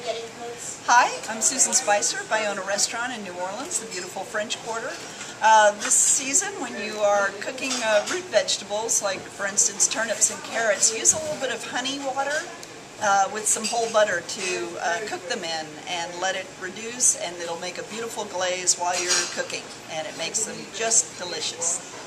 Hi, I'm Susan Spicer, Bayona Restaurant in New Orleans, the beautiful French Quarter. This season, when you are cooking root vegetables, like for instance turnips and carrots, use a little bit of honey water with some whole butter to cook them in and let it reduce, and it'll make a beautiful glaze while you're cooking, and it makes them just delicious.